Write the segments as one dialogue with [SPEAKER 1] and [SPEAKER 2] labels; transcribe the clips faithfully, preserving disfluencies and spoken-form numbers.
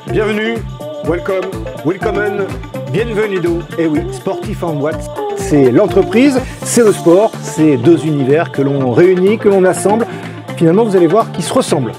[SPEAKER 1] Bienvenue, welcome, willkommen, bienvenido. Et oui, Sportif en boîte, c'est l'entreprise, c'est le sport, c'est deux univers que l'on réunit, que l'on assemble. Finalement, vous allez voir qu'ils se ressemblent.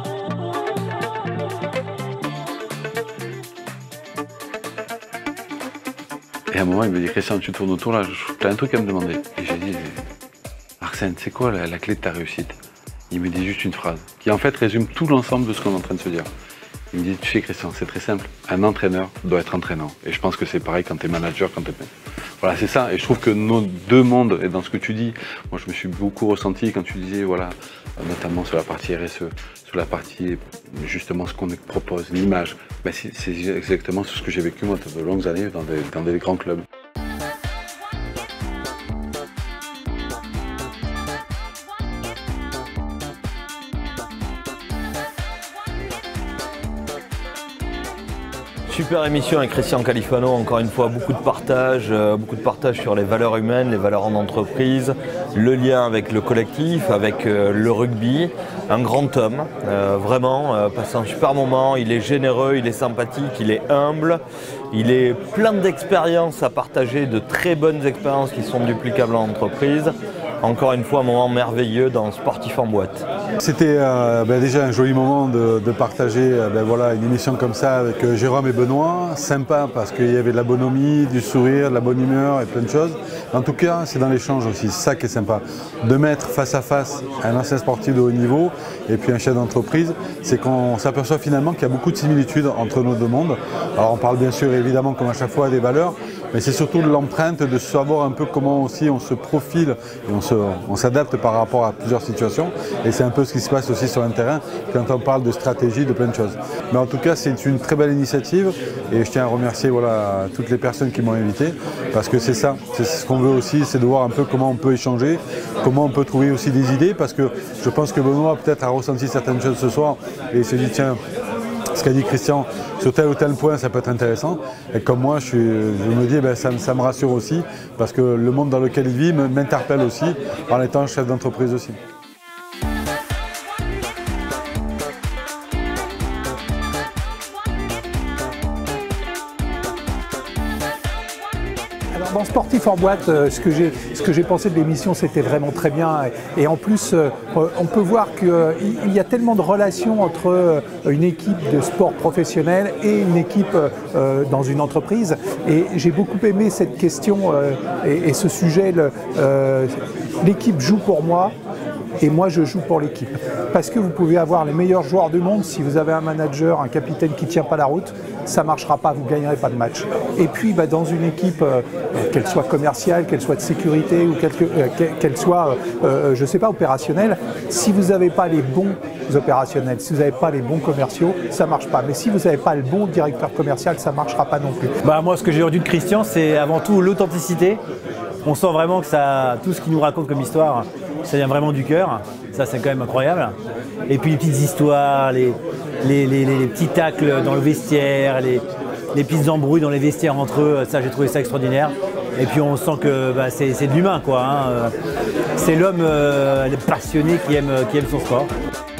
[SPEAKER 2] Et à un moment, il me dit, Christian, tu tournes autour là, tu as un truc à me demander. Et j'ai dit, Arsène, c'est quoi la, la clé de ta réussite? Il me dit juste une phrase, qui en fait résume tout l'ensemble de ce qu'on est en train de se dire. Il me dit, tu sais Christian, c'est très simple, un entraîneur doit être entraînant. Et je pense que c'est pareil quand tu es manager, quand tu es... Voilà, c'est ça. Et je trouve que nos deux mondes, et dans ce que tu dis, moi je me suis beaucoup ressenti quand tu disais, voilà, notamment sur la partie R S E, sur la partie, justement, ce qu'on propose, l'image. Ben, c'est exactement ce que j'ai vécu moi de longues années dans des, dans des grands clubs.
[SPEAKER 3] Super émission avec Christian Califano, encore une fois beaucoup de partage, euh, beaucoup de partage sur les valeurs humaines, les valeurs en entreprise, le lien avec le collectif, avec euh, le rugby. Un grand homme, euh, vraiment, euh, passe un super moment, il est généreux, il est sympathique, il est humble, il est plein d'expériences à partager, de très bonnes expériences qui sont duplicables en entreprise. Encore une fois, un moment merveilleux dans Sportif en boîte.
[SPEAKER 4] C'était euh, ben déjà un joli moment de, de partager ben voilà, une émission comme ça avec euh, Jérôme et Benoît. Sympa parce qu'il y avait de la bonhomie, du sourire, de la bonne humeur et plein de choses. En tout cas, c'est dans l'échange aussi, c'est ça qui est sympa. De mettre face à face un ancien sportif de haut niveau et puis un chef d'entreprise, c'est qu'on s'aperçoit finalement qu'il y a beaucoup de similitudes entre nos deux mondes. Alors on parle bien sûr évidemment comme à chaque fois des valeurs, mais c'est surtout de l'empreinte, de savoir un peu comment aussi on se profile et on s'adapte par rapport à plusieurs situations. Et c'est un peu ce qui se passe aussi sur un terrain quand on parle de stratégie, de plein de choses. Mais en tout cas, c'est une très belle initiative et je tiens à remercier voilà, toutes les personnes qui m'ont invité parce que c'est ça, c'est ce qu'on veut aussi, c'est de voir un peu comment on peut échanger, comment on peut trouver aussi des idées parce que je pense que Benoît peut-être a ressenti certaines choses ce soir et il s'est dit tiens, ce qu'a dit Christian, sur tel ou tel point, ça peut être intéressant. Et comme moi, je, suis, je me dis, ben, ça, ça me rassure aussi, parce que le monde dans lequel il vit m'interpelle aussi, en étant chef d'entreprise aussi.
[SPEAKER 1] Dans Sportif en boîte, ce que j'ai ce que j'ai pensé de l'émission, c'était vraiment très bien. Et, et en plus, on peut voir qu'il y a tellement de relations entre une équipe de sport professionnel et une équipe euh, dans une entreprise. Et j'ai beaucoup aimé cette question euh, et, et ce sujet. Euh, l'équipe joue pour moi. Et moi, je joue pour l'équipe. Parce que vous pouvez avoir les meilleurs joueurs du monde, si vous avez un manager, un capitaine qui ne tient pas la route, ça ne marchera pas, vous ne gagnerez pas de match. Et puis, bah, dans une équipe, euh, qu'elle soit commerciale, qu'elle soit de sécurité ou qu'elle qu'elle soit, euh, je ne sais pas, opérationnelle, si vous n'avez pas les bons opérationnels, si vous n'avez pas les bons commerciaux, ça ne marche pas. Mais si vous n'avez pas le bon directeur commercial, ça ne marchera pas non plus.
[SPEAKER 5] Bah, moi, ce que j'ai retenu de Christian, c'est avant tout l'authenticité. On sent vraiment que ça, tout ce qu'il nous raconte comme histoire, ça vient vraiment du cœur. Ça, c'est quand même incroyable. Et puis les petites histoires, les, les, les, les petits tacles dans le vestiaire, les, les petites embrouilles dans les vestiaires entre eux, ça, j'ai trouvé ça extraordinaire. Et puis on sent que bah, c'est de l'humain, quoi. Hein. C'est l'homme euh, passionné qui aime, qui aime son sport.